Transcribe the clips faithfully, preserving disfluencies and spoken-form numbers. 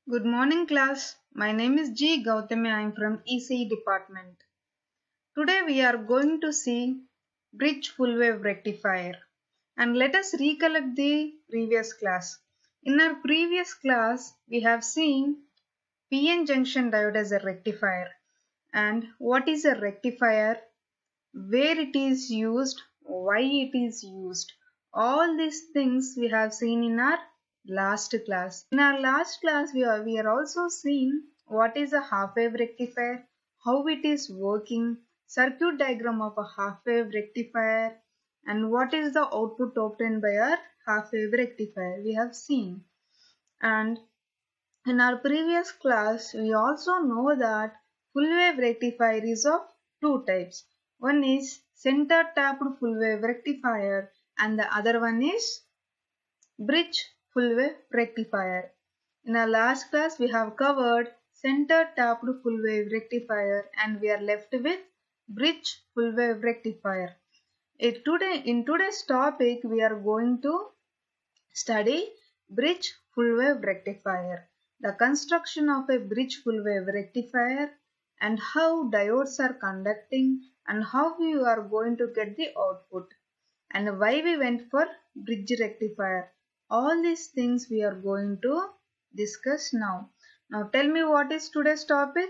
Good morning, class. My name is G. Gautami. I am from E C E department. Today we are going to see bridge full wave rectifier. And let us recollect the previous class. In our previous class, we have seen P N junction diode as a rectifier. And what is a rectifier? Where it is used? Why it is used? All these things we have seen in our last class. In our last class, we are, we are also seeing what is a half wave rectifier, how it is working, circuit diagram of a half wave rectifier, and what is the output obtained by our half wave rectifier we have seen. And in our previous class, we also know that full wave rectifier is of two types. One is center tapped full wave rectifier and the other one is bridge full wave rectifier. In our last class, we have covered center tapped full wave rectifier and we are left with bridge full wave rectifier. It today, in today's topic, we are going to study bridge full wave rectifier, the construction of a bridge full wave rectifier and how diodes are conducting and how we are going to get the output and why we went for bridge rectifier. All these things we are going to discuss now. Now tell me what is today's topic?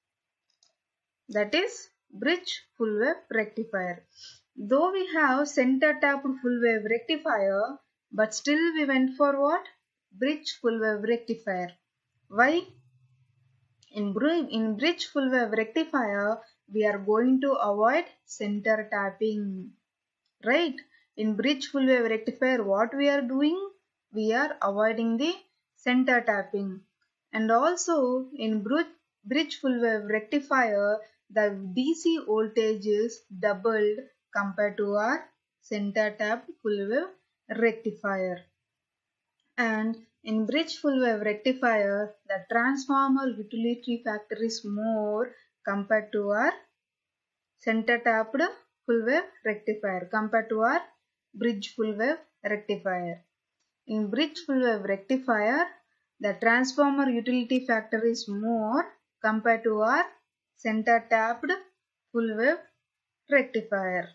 That is bridge full wave rectifier. Though we have center tapped full wave rectifier, but still we went for what? Bridge full wave rectifier. Why? In, in bridge full wave rectifier, we are going to avoid center tapping. Right? In bridge full wave rectifier, what we are doing? We are avoiding the center tapping. And also in bridge full wave rectifier, the D C voltage is doubled compared to our center tapped full wave rectifier. And in bridge full wave rectifier, the transformer utility factor is more compared to our center tapped full wave rectifier compared to our bridge full wave rectifier. In bridge full wave rectifier, the transformer utility factor is more compared to our center tapped full wave rectifier.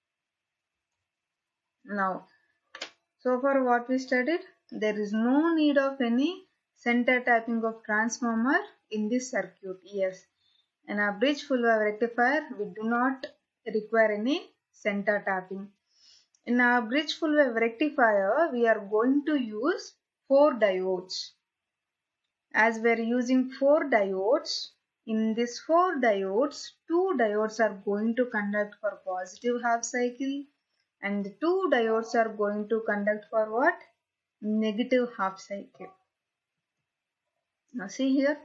Now, so far what we studied, there is no need of any center tapping of transformer in this circuit. Yes, in a bridge full wave rectifier, we do not require any center tapping. In our bridge full wave rectifier, we are going to use four diodes. As we are using four diodes, in these four diodes, two diodes are going to conduct for positive half cycle and two diodes are going to conduct for what? Negative half cycle. Now see here,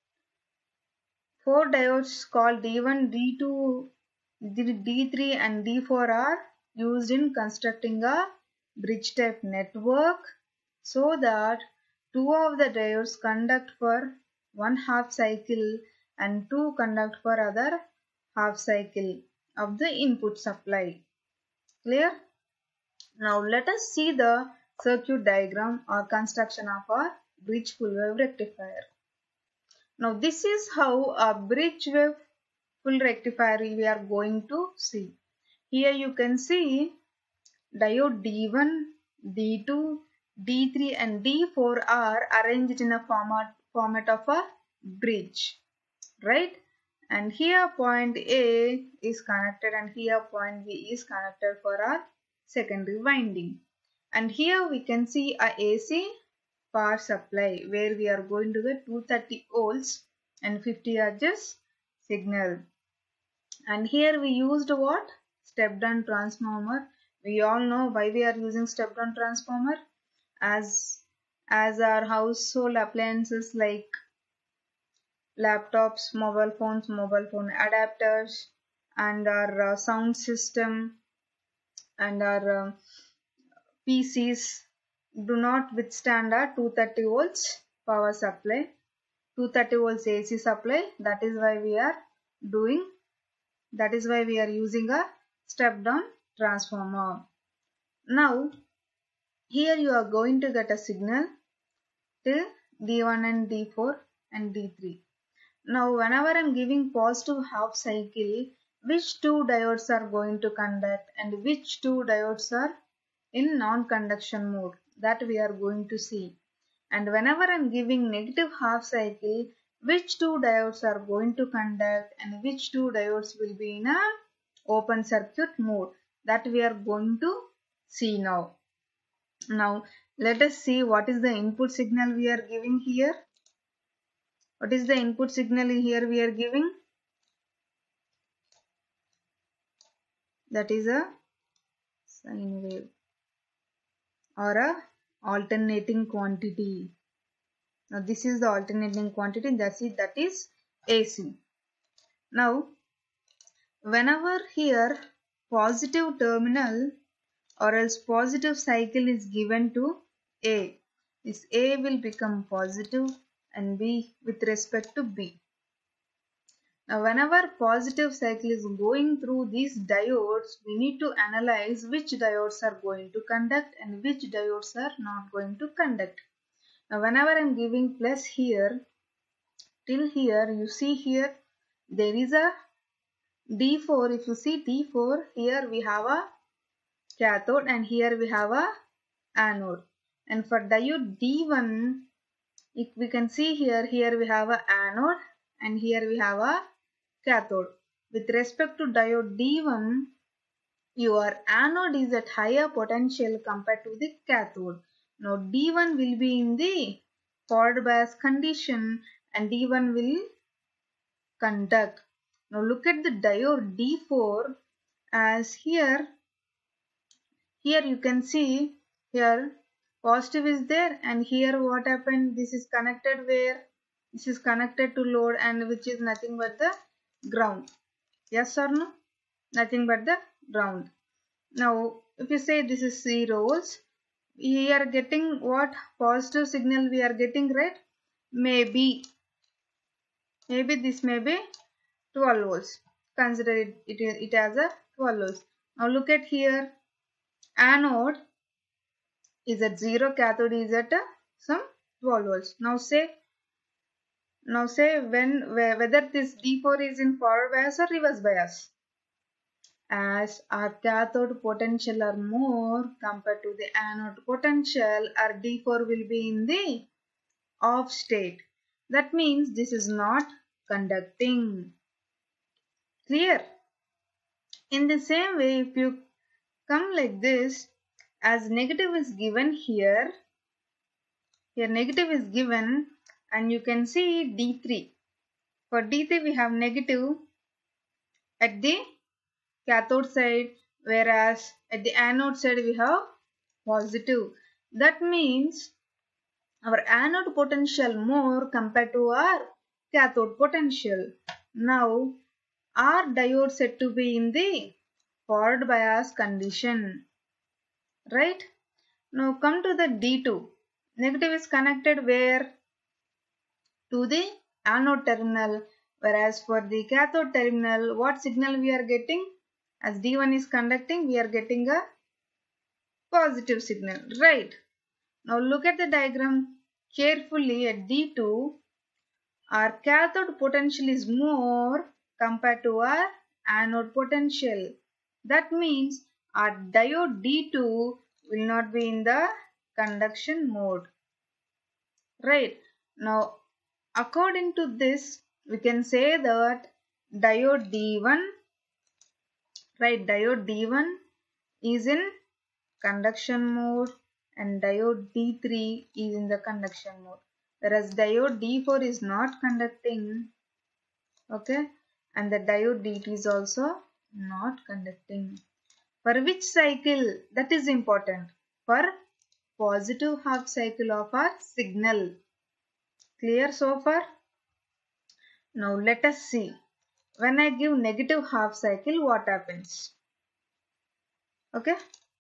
four diodes called D one, D two, D three and D four are used in constructing a bridge type network so that two of the diodes conduct for one half cycle and two conduct for other half cycle of the input supply. Clear? Now let us see the circuit diagram or construction of our bridge full wave rectifier. Now this is how a bridge wave full rectifier we are going to see. Here you can see diode D one, D two, D three and D four are arranged in a format, format of a bridge, right? And here point A is connected and here point B is connected for our secondary winding. And here we can see a A C power supply where we are going to get two hundred thirty volts and fifty hertz signal. And here we used what? Step down transformer. We all know why we are using step down transformer. As, as our household appliances like laptops, mobile phones, mobile phone adapters and our uh, sound system and our uh, P Cs do not withstand our two hundred thirty volts power supply, two hundred thirty volts A C supply. That is why we are doing, that is why we are using a step down transformer. Now here you are going to get a signal till D one and D four and D three. Now whenever I am giving positive half cycle, which two diodes are going to conduct and which two diodes are in non-conduction mode, that we are going to see. And whenever I am giving negative half cycle, which two diodes are going to conduct and which two diodes will be in a open circuit mode, that we are going to see now. Now let us see what is the input signal we are giving here. What is the input signal here we are giving? That is a sine wave or a alternating quantity. Now this is the alternating quantity, that's it, that is A C. Now whenever here positive terminal or else positive cycle is given to A, this A will become positive and B with respect to B. Now whenever positive cycle is going through these diodes, we need to analyze which diodes are going to conduct and which diodes are not going to conduct. Now whenever I am giving plus here, till here you see here there is a D four. If you see D four, here we have a cathode and here we have a anode. And for diode D one, if we can see here, here we have a anode and here we have a cathode. With respect to diode D one, your anode is at higher potential compared to the cathode. Now D one will be in the forward bias condition and D one will conduct. Now look at the diode D four, as here, here you can see here positive is there and here what happened, this is connected where? This is connected to load and which is nothing but the ground. Yes or no? Nothing but the ground. Now if you say this is zero volts, we are getting what? Positive signal we are getting, right? Maybe, maybe this may be twelve volts. Consider it, it, it as a twelve volts. Now look at here, anode is at zero, cathode is at uh, some twelve volts. Now say, now say when whether this D four is in forward bias or reverse bias. As our cathode potential are more compared to the anode potential, our D four will be in the off state. That means this is not conducting. Clear? In the same way, if you come like this, as negative is given here, here negative is given and you can see D three. For D three we have negative at the cathode side, whereas at the anode side we have positive. That means our anode potential more compared to our cathode potential. Now our diode said to be in the forward bias condition, right? Now come to the D two. Negative is connected where? To the anode terminal, whereas for the cathode terminal, what signal we are getting? As D one is conducting, we are getting a positive signal, right? Now look at the diagram carefully. At D two, our cathode potential is more compared to our anode potential. That means our diode D two will not be in the conduction mode, right? Now according to this, we can say that diode D one, right, diode D one is in conduction mode and diode D three is in the conduction mode, whereas diode D four is not conducting, okay, and the diode D two is also not conducting. For which cycle? That is important. For positive half cycle of our signal. Clear so far? Now let us see. When I give negative half cycle, what happens? Okay.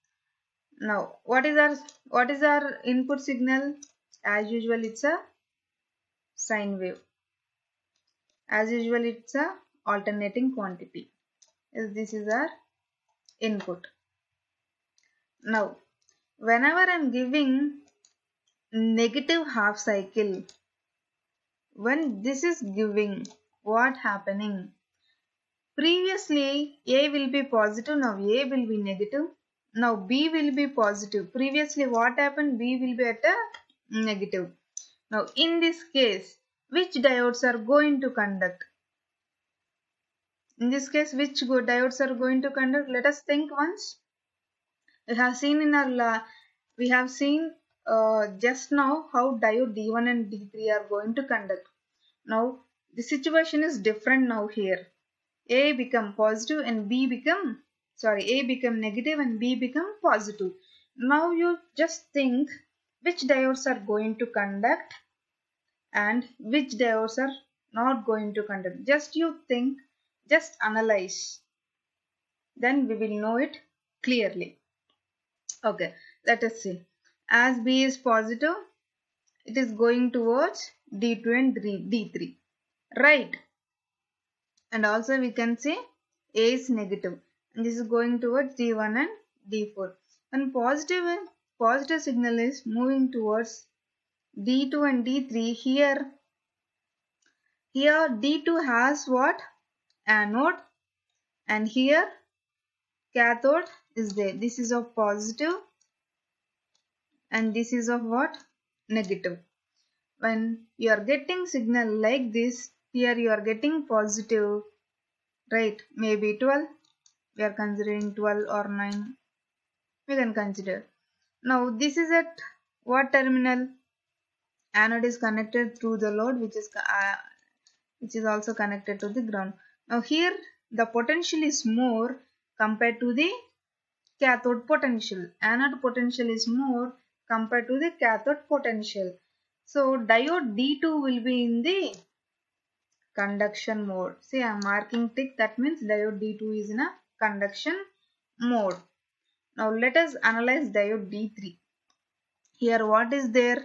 Now what is our what is our input signal? As usual, it's a sine wave. As usual, it's a alternating quantity. Yes, this is our input. Now whenever I am giving negative half cycle. When this is giving, what happening? Previously A will be positive, now A will be negative. Now B will be positive. Previously what happened? B will be at a negative. Now in this case, which diodes are going to conduct? In this case, which diodes are going to conduct? Let us think once. We have seen in our la we have seen uh, just now how diode D one and D three are going to conduct. Now the situation is different now here. A become positive and B become sorry A become negative and B become positive. Now you just think which diodes are going to conduct and which diodes are not going to conduct. Just you think, just analyze. Then we will know it clearly. Okay, let us see. As B is positive, it is going towards D two and D three. Right. And also we can say A is negative. And this is going towards D one and D four. When positive, positive signal is moving towards D two and D three, here, here D two has what? Anode. And here cathode is there. This is of positive and this is of what? Negative. When you are getting signal like this, here you are getting positive, right? Maybe twelve. We are considering twelve or nine. We can consider. Now this is at what terminal? Anode is connected through the load, which is uh, which is also connected to the ground. Now here the potential is more compared to the cathode potential. Anode potential is more compared to the cathode potential. So diode D two will be in the conduction mode. See, I am marking tick. That means diode D two is in a conduction mode. Now let us analyze diode D three. Here what is there?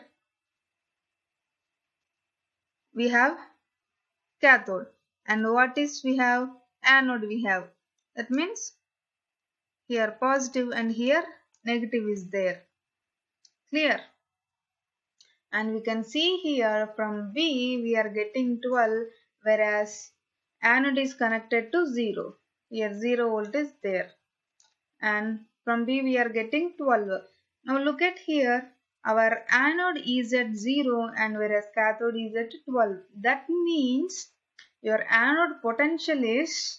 We have cathode. And what is we have? Anode we have. That means here positive and here negative is there. Clear? And we can see here from B we are getting twelve, whereas anode is connected to zero. Here zero volt is there. And from B we are getting twelve. Now look at here. Our anode is at zero and whereas cathode is at twelve. That means your anode potential is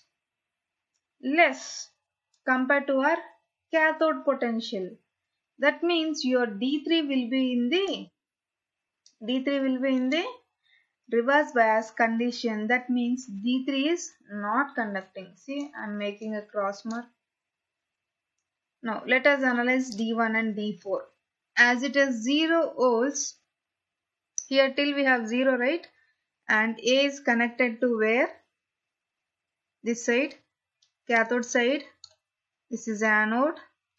less compared to our cathode potential. That means your D three will be in the D three will be in the reverse bias condition. That means D three is not conducting. See, I am making a cross mark. Now let us analyze D one and D four. As it is zero volts, here till we have zero, right? And A is connected to where? This side, cathode side. This is anode,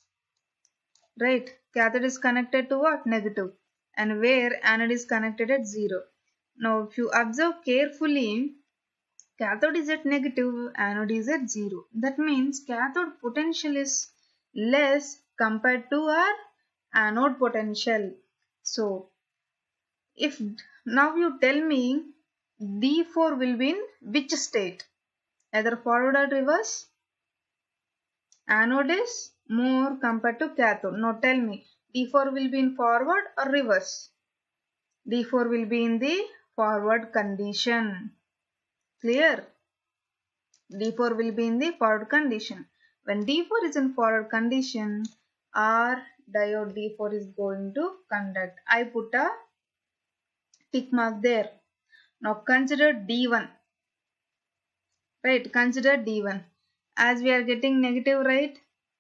right? Cathode is connected to what? Negative. And where anode is connected at zero. Now if you observe carefully, cathode is at negative, anode is at zero. That means cathode potential is less compared to our anode potential. So if now you tell me D four will be in which state? Either forward or reverse? Anode is more compared to cathode. Now tell me, D four will be in forward or reverse? D four will be in the forward condition. Clear? D four will be in the forward condition. When D four is in forward condition, our diode D four is going to conduct. I put a tick mark there. Now consider D one. Right, consider D one. As we are getting negative, right?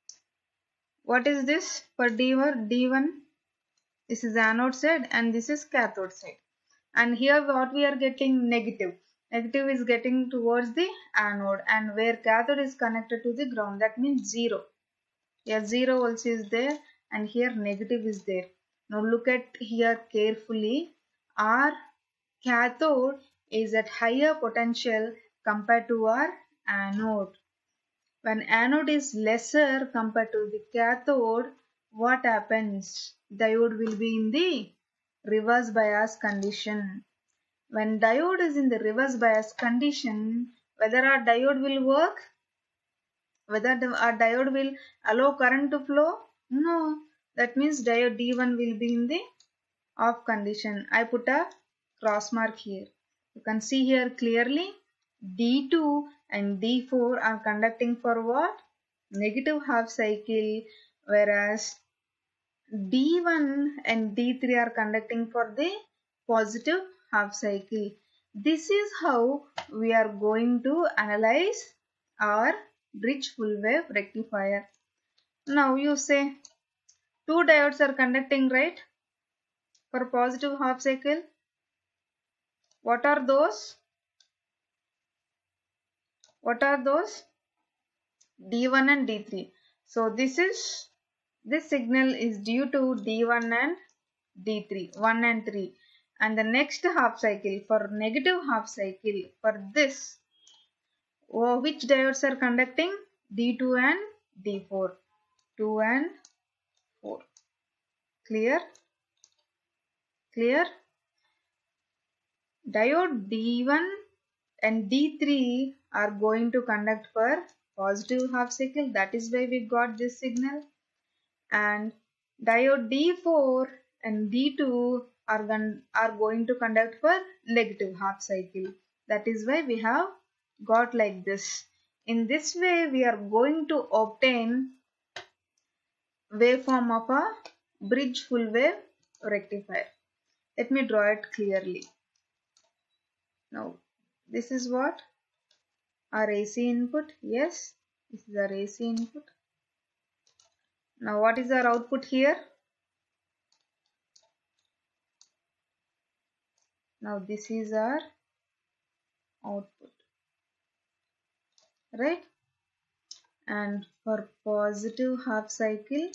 What is this for D one? D one. This is anode side and this is cathode side. And here what we are getting? Negative. Negative is getting towards the anode and where cathode is connected to the ground. That means zero. Here zero also is there and here negative is there. Now look at here carefully. Our cathode is at higher potential compared to our anode. When anode is lesser compared to the cathode, what happens? Diode will be in the reverse bias condition. When diode is in the reverse bias condition, whether our diode will work? Whether the, our diode will allow current to flow? No. That means diode D one will be in the off condition. I put a cross mark here. You can see here clearly D two and D four are conducting for what? Negative half cycle, whereas D one and D three are conducting for the positive half cycle. This is how we are going to analyze our bridge full wave rectifier. Now you say two diodes are conducting, right? For positive half cycle. What are those? What are those? D one and D three. So this is this signal is due to D one and D three, one and three. And the next half cycle, for negative half cycle, for this, oh, which diodes are conducting? D two and D four. two and four. Clear? Clear? Diode D one and D three are going to conduct for positive half cycle. That is why we got this signal. And diode D four and D two are, are going to conduct for negative half cycle. That is why we have got like this. In this way, we are going to obtain waveform of a bridge full wave rectifier. Let me draw it clearly. Now, this is what? Our A C input. Yes, this is our A C input. Now, what is our output here? Now, this is our output, right? And for positive half cycle,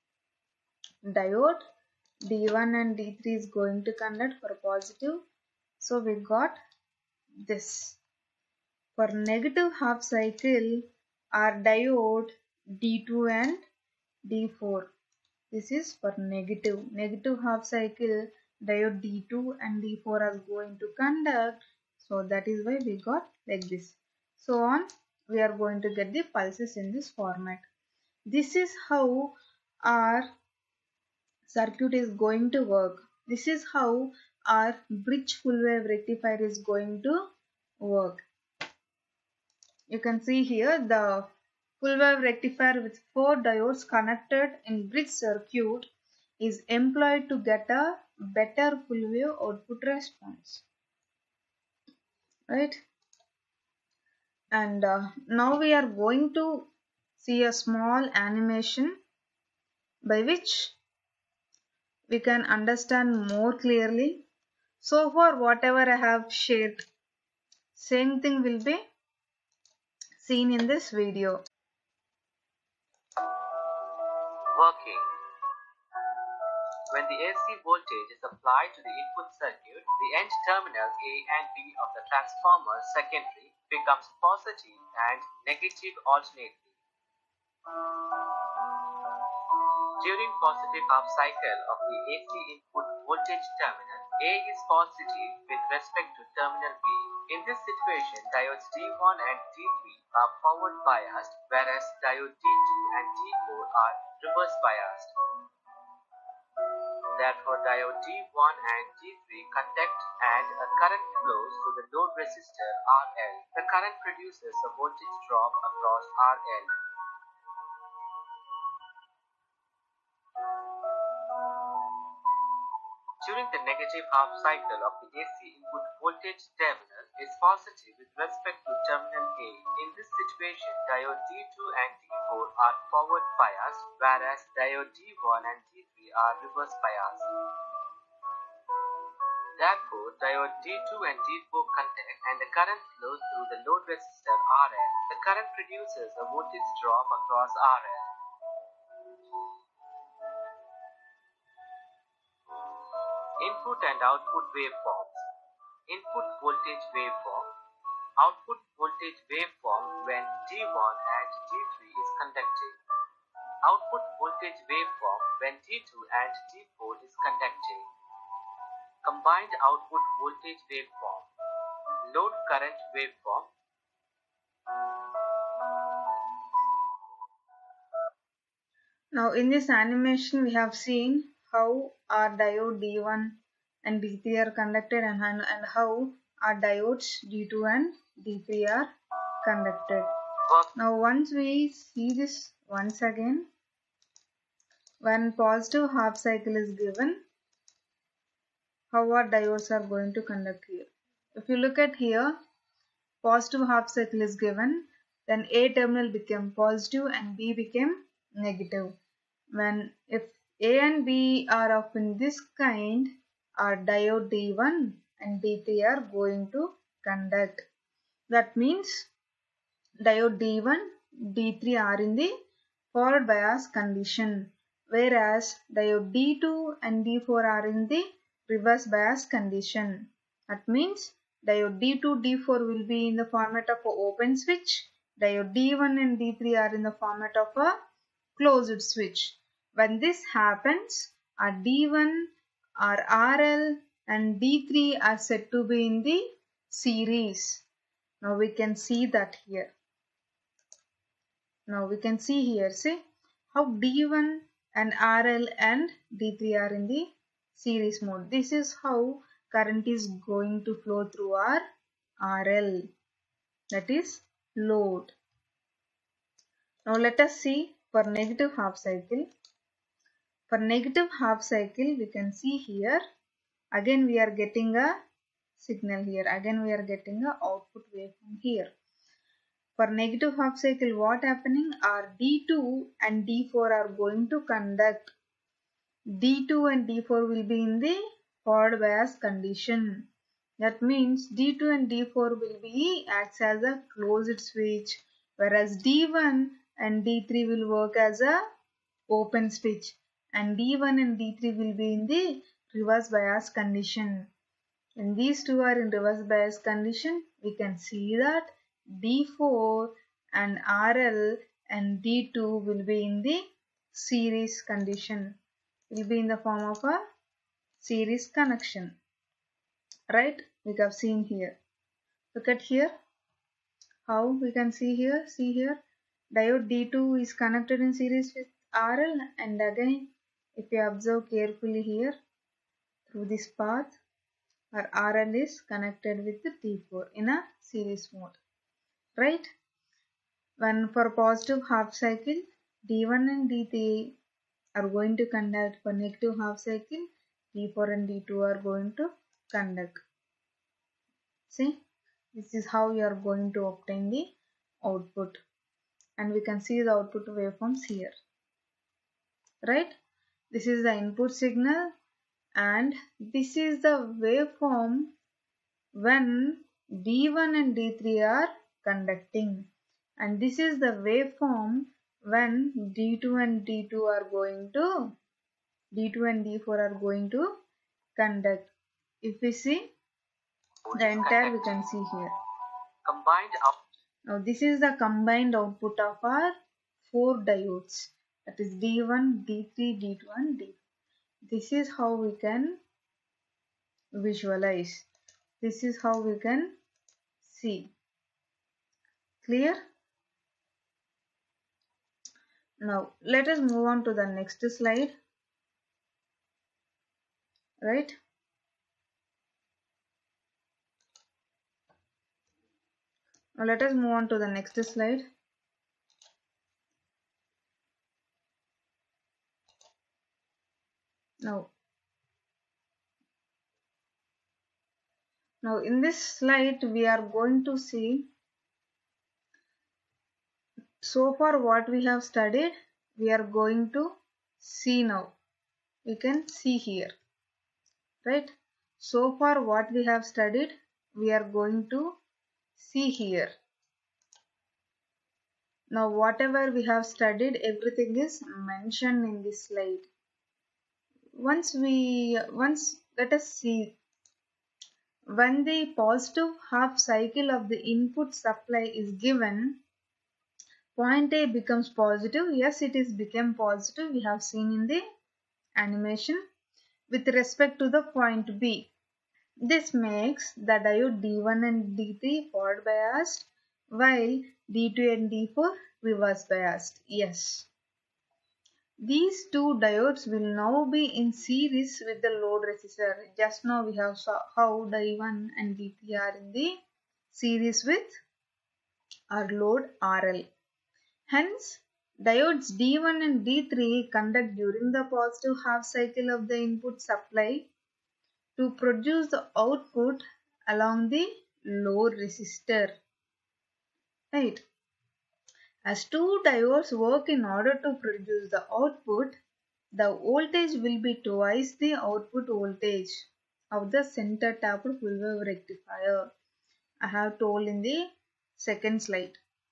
diode D one and D three is going to conduct for positive. So, we got this. For negative half cycle, our diode D two and D four. This is for negative. Negative half cycle, diode D two and D four are going to conduct. So that is why we got like this. So on, we are going to get the pulses in this format. This is how our circuit is going to work. This is how our bridge full wave rectifier is going to work. You can see here the full wave rectifier with four diodes connected in bridge circuit is employed to get a better full wave output response. Right? And uh, now we are going to see a small animation by which we can understand more clearly. So far, whatever I have shared, same thing will be seen in this video. Working. When the A C voltage is applied to the input circuit, the end terminal A and B of the transformer secondary becomes positive and negative alternately. During positive half cycle of the A C input voltage terminal, A is positive with respect to terminal B. In this situation, diodes D one and D three are forward biased, whereas diode D two and D four are reverse biased. Therefore, diode D one and D three conduct and a current flows through the load resistor R L. The current produces a voltage drop across R L. During the negative half cycle of the A C input voltage terminal is positive with respect to terminal A. In this situation, diode D two and D four are forward biased, whereas diode D one and D three are reverse biased. Therefore, diode D two and D four conduct and the current flows through the load resistor R L. The current produces a voltage drop across R L. Input and output waveforms. Input voltage waveform. Output voltage waveform when D one and D three is conducting. Output voltage waveform when D two and D four is conducting. Combined output voltage waveform, load current waveform. Now in this animation we have seen how our diode D one and D three are conducted and, and how our diodes D two and D three are conducted. Now once we see this once again, when positive half cycle is given, how our diodes are going to conduct here. If you look at here, positive half cycle is given, then A terminal became positive and B became negative. When if A and B are of in this kind, our diode D one and D three are going to conduct. That means diode D one, D three are in the forward bias condition, whereas diode D two and D four are in the reverse bias condition. That means diode D two, D four will be in the format of an open switch. Diode D one and D three are in the format of a closed switch. When this happens, our D one, our R L and D three are said to be in the series. Now we can see that here. Now we can see here, see how D one and R L and D three are in the series mode. This is how current is going to flow through our R L, that is load. Now let us see for negative half cycle. For negative half cycle we can see here, again we are getting a signal here, again we are getting a output waveform here. For negative half cycle, what happening? Our D two and D four are going to conduct. D two and D four will be in the forward bias condition. That means D two and D four will be acts as a closed switch, whereas D one and D three will work as a open switch, and D one and D three will be in the reverse bias condition. When these two are in reverse bias condition, we can see that D four and R L and D two will be in the series condition, will be in the form of a series connection, right? We have seen here. Look at here, how we can see here, see here, diode D two is connected in series with R L, and again if you observe carefully here, through this path, our R L is connected with the D four in a series mode. Right? When for positive half cycle, D one and D three are going to conduct. For negative half cycle, D four and D two are going to conduct. See, this is how you are going to obtain the output, and we can see the output waveforms here. Right? This is the input signal, and this is the waveform when D one and D three are conducting, and this is the waveform when D two and D two are going to D two and D four are going to conduct. If we see the entire, we can see here combined out. Now this is the combined output of our four diodes, that is D one, D three, D two and D four. This is how we can visualize. This is how we can see. Clear? Now let us move on to the next slide. Right? Now let us move on to the next slide. Now, now in this slide we are going to see, so far what we have studied, we are going to see now. We can see here, right? So far what we have studied, we are going to see here. Now whatever we have studied, everything is mentioned in this slide. Once we, once let us see, when the positive half cycle of the input supply is given, point A becomes positive. Yes, it is become positive. We have seen in the animation. with respect to the point B. This makes the diode D one and D three forward biased while D two and D four reverse biased. Yes. These two diodes will now be in series with the load resistor. Just now we have saw how D one and D three are in the series with our load R L. Hence, diodes D one and D three conduct during the positive half cycle of the input supply to produce the output along the load resistor. Right. As two diodes work in order to produce the output, the voltage will be twice the output voltage of the center tapped full wave rectifier. I have told in the second slide.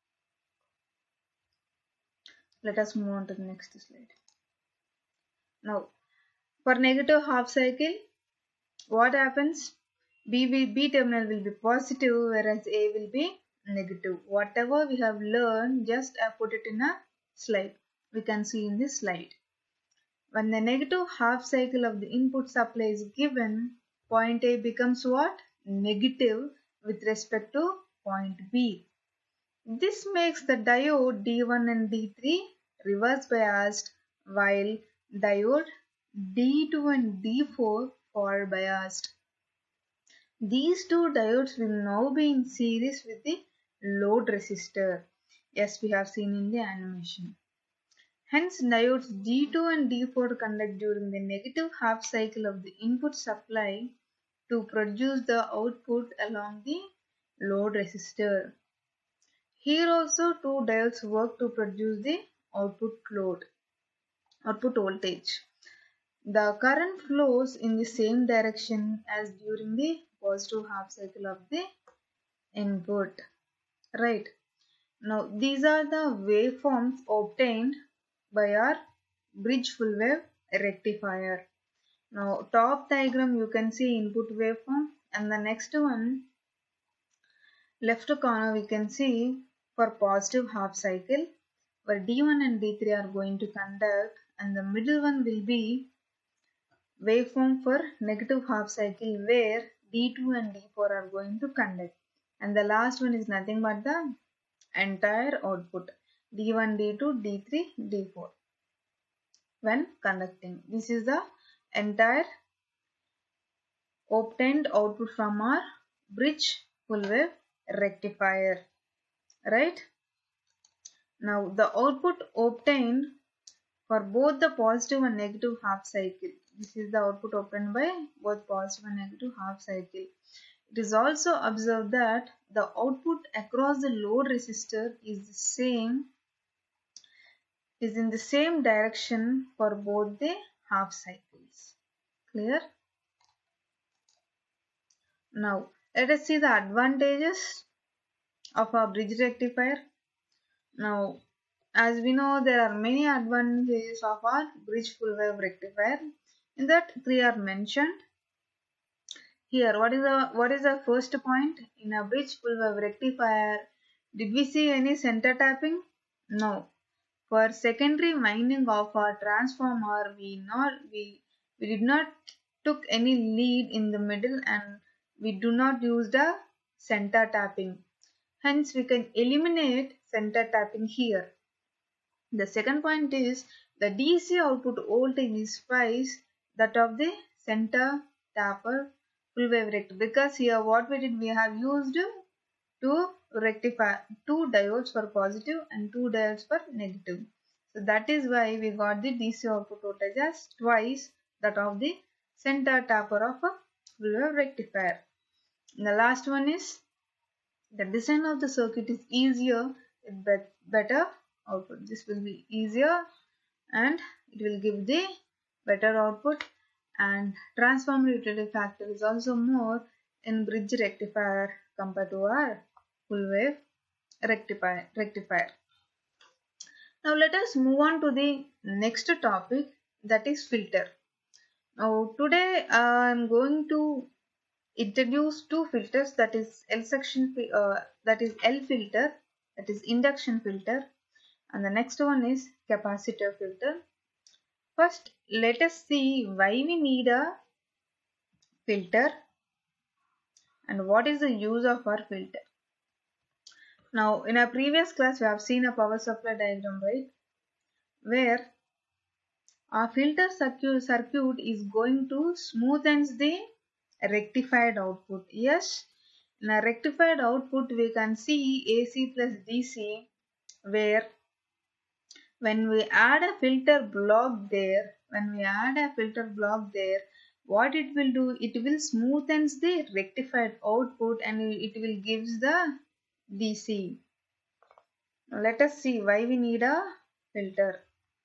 Let us move on to the next slide. Now, for negative half cycle, what happens? B, will, B terminal will be positive whereas A will be negative. Whatever we have learned, just I put it in a slide. We can see in this slide. When the negative half cycle of the input supply is given, point A becomes what? Negative with respect to point B. This makes the diode D one and D three reverse biased while diode D two and D four forward biased. These two diodes will now be in series with the load resistor. Yes, we have seen in the animation. Hence, diodes D two and D four conduct during the negative half cycle of the input supply to produce the output along the load resistor. Here also two diodes work to produce the output load, output voltage. The current flows in the same direction as during the positive half cycle of the input. Right. Now these are the waveforms obtained by our bridge full wave rectifier. Now top diagram you can see input waveform, and the next one left corner we can see for positive half cycle where D one and D three are going to conduct, and the middle one will be waveform for negative half cycle where D two and D four are going to conduct, and the last one is nothing but the entire output D one, D two, D three, D four when conducting. This is the entire obtained output from our bridge full wave rectifier. Right. Now the output obtained for both the positive and negative half cycle. This is the output obtained by both positive and negative half cycle. It is also observed that the output across the load resistor is the same, is in the same direction for both the half cycles. Clear? Now let us see the advantages of our bridge rectifier. Now, as we know, there are many advantages of our bridge full wave rectifier. In that, three are mentioned. Here, what is the what is the first point? In a bridge full wave rectifier, did we see any center tapping? No. For secondary winding of our transformer, we not we we did not took any lead in the middle, and we do not use the center tapping. Hence, we can eliminate center tapping here. The second point is the D C output voltage is twice that of the center tapper full wave rectifier, because here what we did, we have used to rectify two diodes for positive and two diodes for negative. So that is why we got the D C output voltage as twice that of the center tapper of a full wave rectifier. And the last one is the design of the circuit is easier with better output. This will be easier and it will give the better output, and transformer utility factor is also more in bridge rectifier compared to our full wave rectifier. rectifier. Now let us move on to the next topic, that is filter. Now today I am going to introduce two filters, that is L section uh, that is L filter, that is induction filter, and the next one is capacitor filter. First, let us see why we need a filter and what is the use of our filter. Now, in our previous class, we have seen a power supply diagram, right? Where our filter circuit, circuit is going to smoothen the rectified output. Yes, in a rectified output, we can see A C plus D C, where when we add a filter block there, when we add a filter block there, what it will do, it will smoothen the rectified output and it will gives the D C. Now let us see why we need a filter.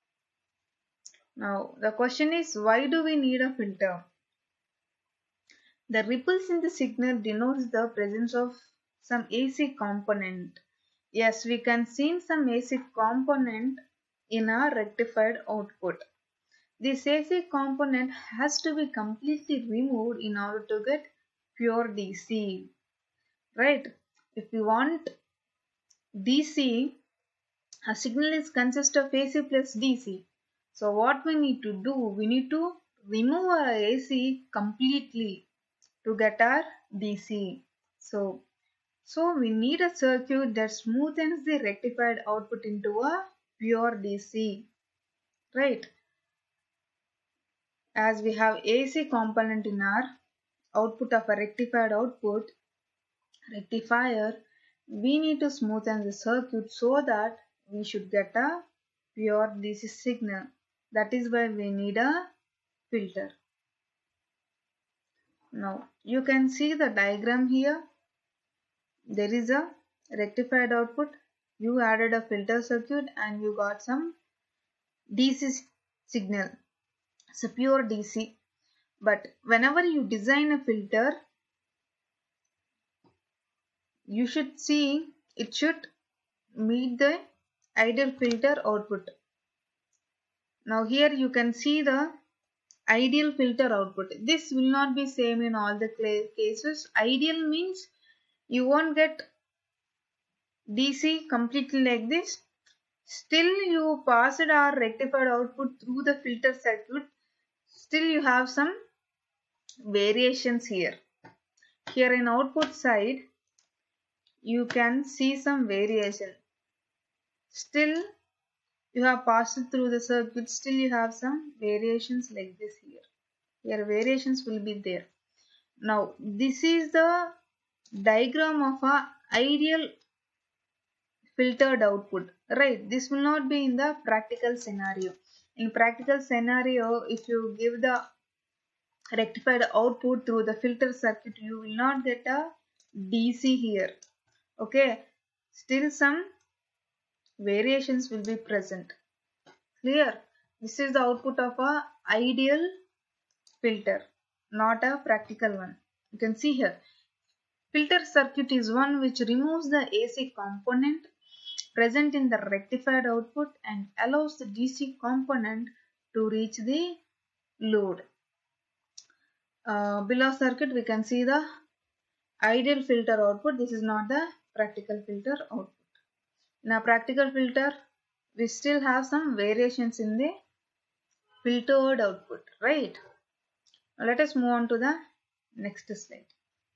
Now the question is, why do we need a filter? The ripples in the signal denotes the presence of some A C component. Yes, we can see some A C component in our rectified output. This A C component has to be completely removed in order to get pure D C. Right? If we want D C, a signal is consist of A C plus D C. So what we need to do, we need to remove our A C completely to get our D C. So, so we need a circuit that smoothens the rectified output into a pure D C. Right? As we have A C component in our output of a rectified output rectifier, we need to smoothen the circuit so that we should get a pure D C signal. That is why we need a filter. Now you can see the diagram here. There is a rectified output. You added a filter circuit and you got some D C signal. It's a pure D C. But whenever you design a filter, you should see it should meet the ideal filter output. Now here you can see the ideal filter output. This will not be same in all the cases. Ideal means you won't get D C completely like this. Still you passed our rectified output through the filter circuit. Still you have some variations here. Here in output side, you can see some variation. Still you have passed through the circuit, still you have some variations like this here. Here variations will be there. Now this is the diagram of a ideal filtered output, right? This will not be in the practical scenario. In practical scenario, if you give the rectified output through the filter circuit, you will not get a D C here. Okay, still some variations will be present. Clear? This is the output of a ideal filter, not a practical one. You can see here, filter circuit is one which removes the A C component present in the rectified output and allows the D C component to reach the load. Uh, below circuit we can see the ideal filter output. This is not the practical filter output. In a practical filter, we still have some variations in the filtered output, right? Now let us move on to the next slide.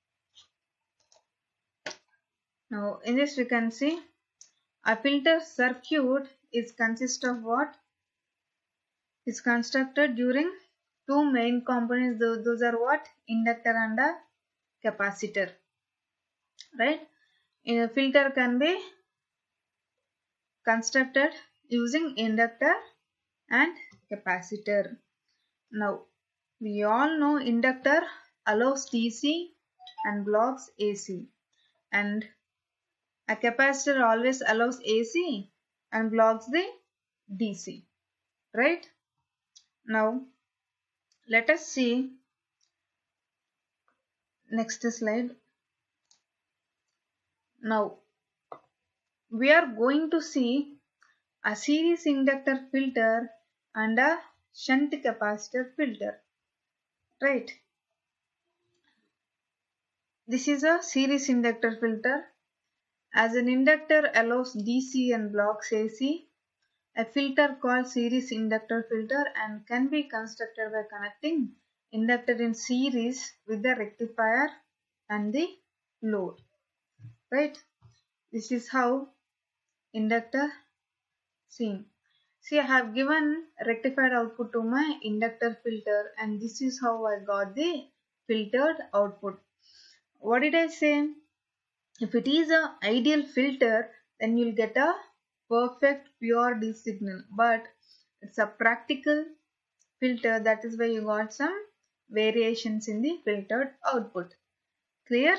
Now in this we can see a filter circuit is consist of what? Is constructed during two main components. Those are what? Inductor and a capacitor, right? In a filter can be constructed using inductor and capacitor. Now we all know inductor allows D C and blocks A C, and a capacitor always allows A C and blocks the D C, right? Now let us see next slide. Now we are going to see a series inductor filter and a shunt capacitor filter, right? This is a series inductor filter. As an inductor allows D C and blocks A C, a filter called series inductor filter and can be constructed by connecting inductor in series with the rectifier and the load. Right? This is how inductor seen. See, I have given rectified output to my inductor filter and this is how I got the filtered output. What did I say? If it is an ideal filter, then you'll get a perfect pure D C signal. But it's a practical filter, that is why you got some variations in the filtered output. Clear?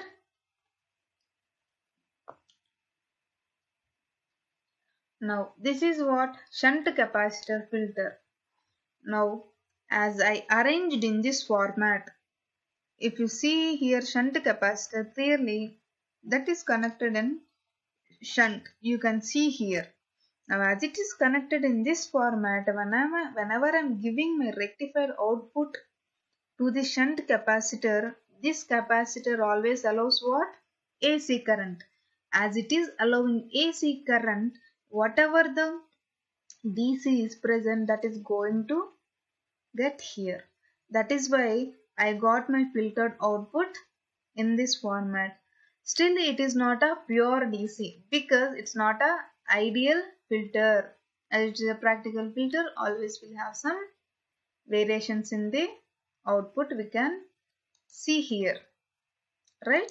Now this is what shunt capacitor filter. Now as I arranged in this format, if you see here shunt capacitor clearly, that is connected in shunt. You can see here. Now as it is connected in this format, whenever, whenever I am giving my rectified output to the shunt capacitor, this capacitor always allows what? A C current. As it is allowing A C current, whatever the D C is present, that is going to get here. That is why I got my filtered output in this format. Still it is not a pure D C because it's not a ideal filter. As it is a practical filter, always will have some variations in the output we can see here. Right?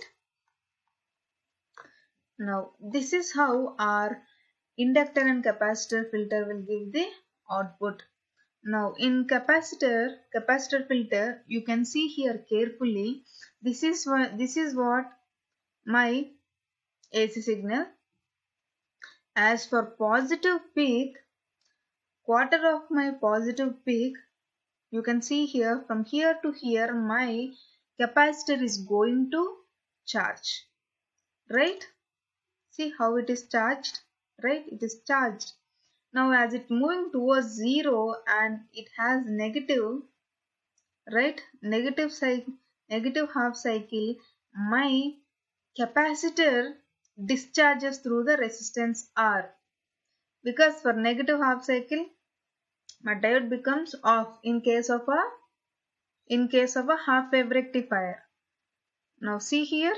Now this is how our inductor and capacitor filter will give the output. Now in capacitor capacitor filter, you can see here carefully, this is what this is what my A C signal. As for positive peak, quarter of my positive peak, you can see here from here to here my capacitor is going to charge. Right? See how it is charged. Right? It is charged. Now as it moving towards zero and it has negative, right, negative cycle, negative half cycle, my capacitor discharges through the resistance R. Because for negative half cycle, my diode becomes off in case of a in case of a half wave rectifier. Now see here,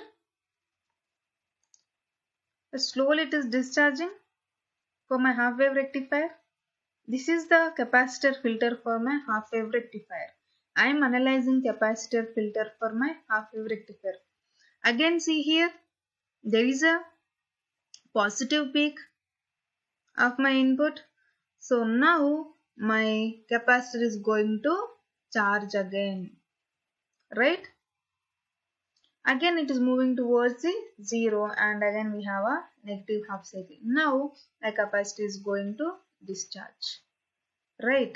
slowly it is discharging for my half wave rectifier. This is the capacitor filter for my half wave rectifier. I am analyzing capacitor filter for my half wave rectifier. Again see here, there is a positive peak of my input. So now my capacitor is going to charge again. Right? Again it is moving towards the zero and again we have a negative half cycle. Now my capacitor is going to discharge. Right?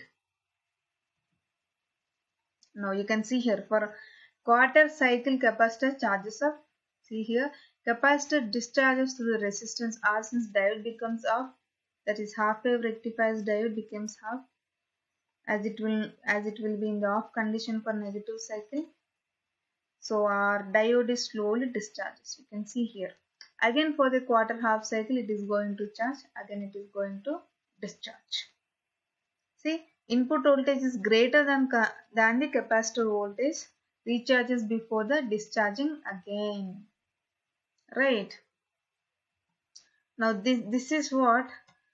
Now you can see here for quarter cycle capacitor charges up. See here, capacitor discharges through the resistance R since diode becomes off. That is half wave rectifier's diode becomes half as it will as it will be in the off condition for negative cycle. So our diode is slowly discharges. You can see here. Again for the quarter half cycle it is going to charge. Again it is going to discharge. See, input voltage is greater than, than the capacitor voltage. Recharges before the discharging again. Right. Now this, this is what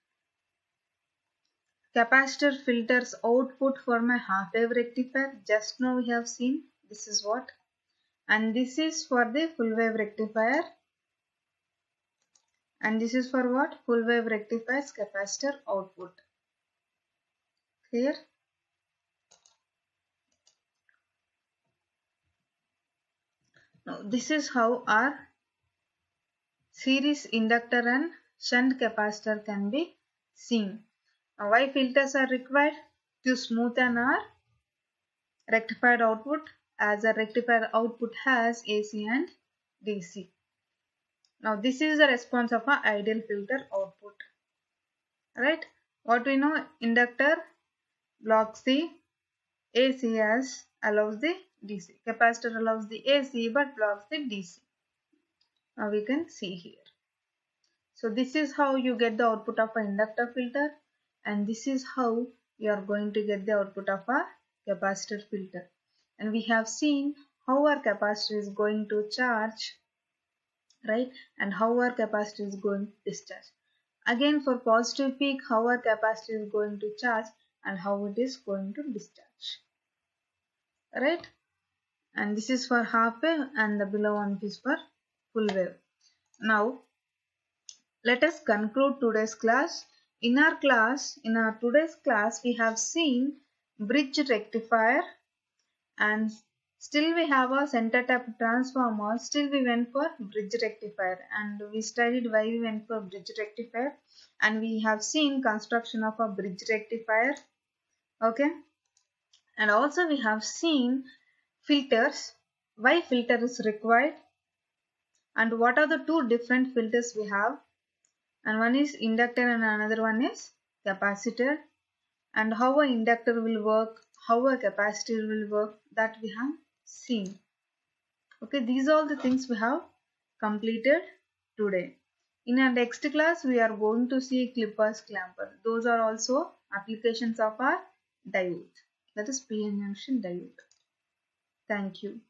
capacitor filters output for my half wave rectifier. Just now we have seen this is what. And this is for the full wave rectifier. And this is for what? Full wave rectifier's capacitor output. Clear? Now this is how our series inductor and shunt capacitor can be seen. Now why filters are required? To smoothen our rectified output, as a rectified output has A C and D C. Now this is the response of our ideal filter output. Right? What we know, inductor blocks the A C as allows the D C. Capacitor allows the A C but blocks the D C. Now we can see here. So this is how you get the output of an inductor filter. and this is how we are going to get the output of our capacitor filter. And we have seen how our capacitor is going to charge, right, and how our capacitor is going to discharge. Again, for positive peak, how our capacitor is going to charge and how it is going to discharge, right? And this is for half wave and the below one is for full wave. Now let us conclude today's class. In our class, in our today's class, we have seen bridge rectifier, and still we have a center tap transformer. Still we went for bridge rectifier, and we studied why we went for bridge rectifier, and we have seen construction of a bridge rectifier. Okay, and also we have seen filters, why filter is required, and what are the two different filters we have, and one is inductor and another one is capacitor, and how a inductor will work, how a capacitor will work, that we have seen. Okay, these are all the things we have completed today. In our next class, we are going to see clippers clamper. Those are also applications of our diode, that is P N junction diode. Thank you.